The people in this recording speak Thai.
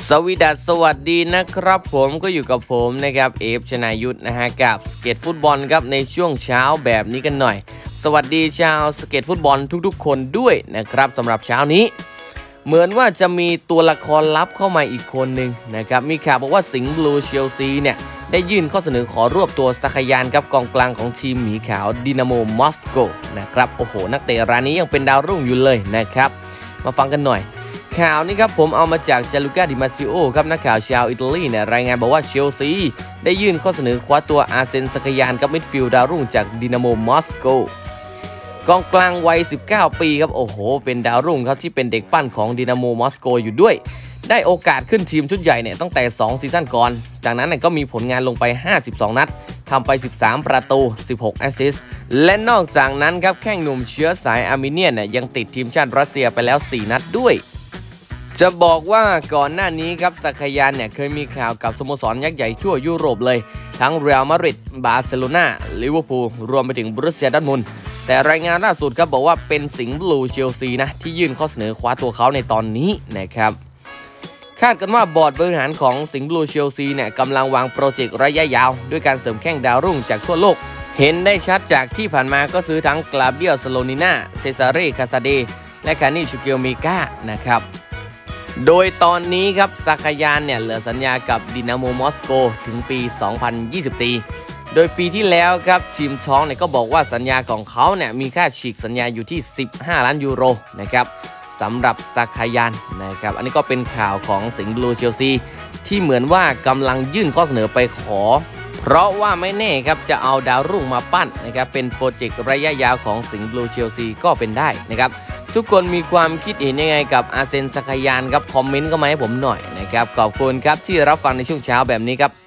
สวัสดีนะครับผมก็อยู่กับผมนะครับเอฟชนายุทธนะฮะกับสเก็ตฟุตบอลครับในช่วงเช้าแบบนี้กันหน่อยสวัสดีชาวสเก็ตฟุตบอลทุกๆคนด้วยนะครับสำหรับเช้านี้เหมือนว่าจะมีตัวละครลับเข้ามาอีกคนหนึ่งนะครับมีข่าวบอกว่าสิงห์บลูเชลซีเนี่ยได้ยื่นข้อเสนอขอรวบตัวซาคายานครับกองกลางของทีมหมีขาวดินาโมมอสโกนะครับโอ้โหนักเตะรายนี้ยังเป็นดาวรุ่งอยู่เลยนะครับมาฟังกันหน่อยข่าวนี้ครับผมเอามาจากจาลูก้าดิมาซิโอครับนักข่าวชาวอิตาลีเนี่ยรายงานบอกว่าเชลซีได้ยื่นข้อเสนอคว้าตัวอาร์เซน ซาคายานกับมิดฟิลด์ดาวรุ่งจากดินาโมมอสโกกองกลางวัย19ปีครับโอ้โหเป็นดาวรุ่งครับที่เป็นเด็กปั้นของดินาโมมอสโกอยู่ด้วยได้โอกาสขึ้นทีมชุดใหญ่เนี่ยตั้งแต่2ซีซั่นก่อนจากนั้นก็มีผลงานลงไป52นัดทำไป13ประตู16แอสซิสต์และนอกจากนั้นครับแข้งหนุ่มเชื้อสายอาร์เมเนียนเนี่ยยังติดทีมชาติรัสเซียไปแล้ว4นัดด้วยจะบอกว่าก่อนหน้านี้ครับซาคายานเนี่ยเคยมีข่าวกับสโมสรยักษ์ใหญ่ทั่วยุโรปเลยทั้งเรอัลมาดริดบาร์เซโลนาลิเวอร์พูลรวมไปถึงบรูเซียดอร์ทมุนด์แต่รายงานล่าสุดครับบอกว่าเป็นสิงห์บลูเชลซีนะที่ยื่นข้อเสนอคว้าตัวเขาในตอนนี้นะครับคาดกันว่าบอร์ดบริหารของสิงห์บลูเชลซีเนี่ยกำลังวางโปรเจกต์ระยะยาวด้วยการเสริมแข้งดาวรุ่งจากทั่วโลกเห็นได้ชัดจากที่ผ่านมาก็ซื้อทั้งกลาเบียลสโลนิน่าเซซาเรคาซาเดและคานิชูเกลเมกานะครับโดยตอนนี้ครับซาคายานเนี่ยเหลือสัญญากับดินาโมมอสโกถึงปี 2024 โดยปีที่แล้วครับทีมช้องเนี่ยก็บอกว่าสัญญาของเขาเนี่ยมีค่าฉีกสัญญาอยู่ที่15 ล้านยูโรนะครับสำหรับซาคายานนะครับอันนี้ก็เป็นข่าวของสิงห์บลูเชลซีที่เหมือนว่ากำลังยื่นข้อเสนอไปขอเพราะว่าไม่แน่ครับจะเอาดาวรุ่งมาปั้นนะครับเป็นโปรเจกต์ระยะยาวของสิงห์บลูเชลซีก็เป็นได้นะครับทุกคนมีความคิดเห็นยังไงกับอาร์เซน ซาคายานครับคอมเมนต์ก็มาให้ผมหน่อยนะครับขอบคุณครับที่รับฟังในช่วงเช้าแบบนี้ครับ